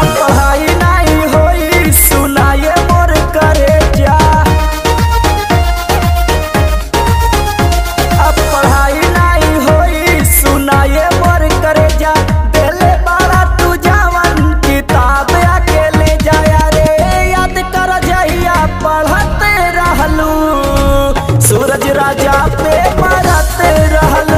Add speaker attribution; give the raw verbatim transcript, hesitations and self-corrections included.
Speaker 1: पढ़ाई नहीं होई सुनाए मोर करे जा। अब पढ़ाई नहीं होई सुनाए मोर करे जा। देले बारा तू जवन किताब अकेले जाया रे याद कर जहिया पढ़ते रहलू सूरज राजा पे मरते रहलू।